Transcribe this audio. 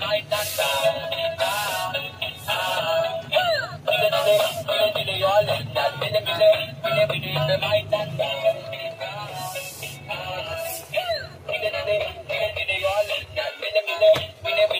might not stop. Bile bile, bile bile, you all in that. Bile bile, bile bile, might not stop.